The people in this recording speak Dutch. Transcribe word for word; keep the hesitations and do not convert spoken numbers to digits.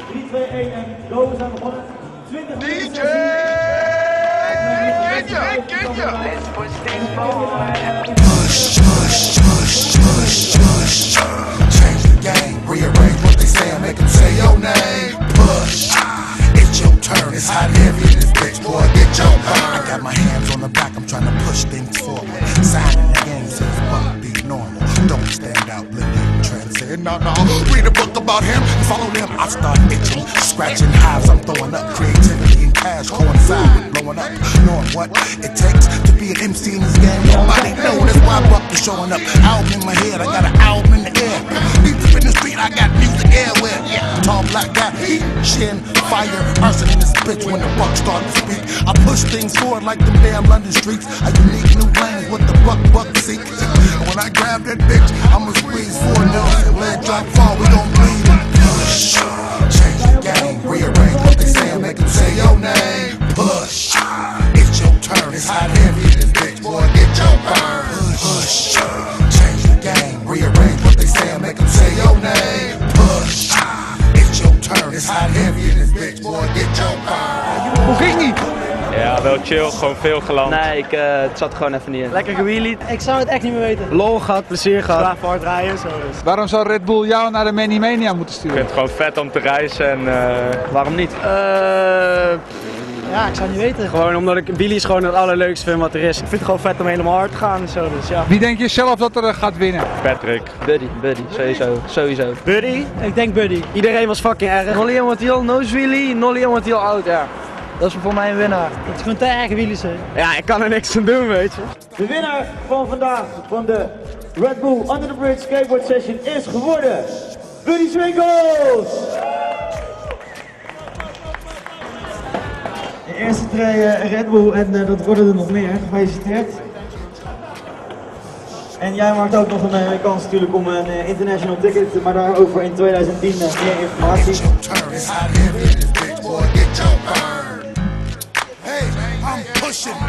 drie, twee, één en go, we zijn begonnen. twintig minuten D J! Kenya, hey Kenya! Let's push things forward. Push, push, push, push, push. Change the game, rearrange what they say and make them say your name. Push, it's your turn, it's hot heavy in this bitch, boy, get your burn. I got my hands on the back, I'm trying to push things forward. Signing the game says fuck be normal. Don't stand out, let me transcend. No, no, read a book about him and follow them. I start itching, scratching hives, I'm throwing up creativity and cash coincide with blowing up. Knowing what it takes to be an M C in this game, nobody know. That's why Buck is showing up. Album in my head, I got an album in the air. Deep in the street, I got music everywhere. Yeah, tall black guy, heat, shin, fire, arson in this bitch when the buck start to speak. I push things forward like them damn London streets. I unique new lanes with the buck buck seek. And when I grab that bitch, I'ma squeeze four nils and let drop fall. We gon' bleed. Push, change the game, rearrange what they say and make them say your name. Push, it's your turn, it's hot heavy in this bitch, boy, get your burn. Push, change the game, rearrange what they say and make them say your name. Push, it's your turn, it's hot heavy in this bitch, boy, get your burn. Hoe ging niet? Ja, wel chill, gewoon veel geland. Nee, ik, uh, het zat gewoon even niet in. Lekker gewheelied. Ik zou het echt niet meer weten. Lol gehad, plezier gehad. Graag hard rijden, zo dus. Waarom zou Red Bull jou naar de Many Mania moeten Ik sturen? vind het gewoon vet om te reizen en uh, Waarom niet? Uh, ja, ik zou niet weten. Gewoon omdat ik Billy is gewoon het allerleukste vind wat er is. Ik vind het gewoon vet om helemaal hard te gaan en zo, dus ja. Wie denk je zelf dat er uh, gaat winnen? Patrick. Buddy, Buddy, sowieso, sowieso. Buddy? Ik denk Buddy. Iedereen was fucking erg. Nolly Amateel, Nose Wheelie, Nolly Amateel oud, ja. Dat is voor mij een winnaar. Het is gewoon te erg wheelies, hè. Ja, ik kan er niks aan doen, weet je. De winnaar van vandaag van de Red Bull Under the Bridge Skateboard Session is geworden Buddy Swinkels! De eerste twee uh, Red Bull en uh, dat worden er nog meer. Gefeliciteerd. En jij maakt ook nog een uh, kans natuurlijk om een uh, international ticket, maar daarover in tweeduizend tien uh, meer informatie. Hey, I'm pushing.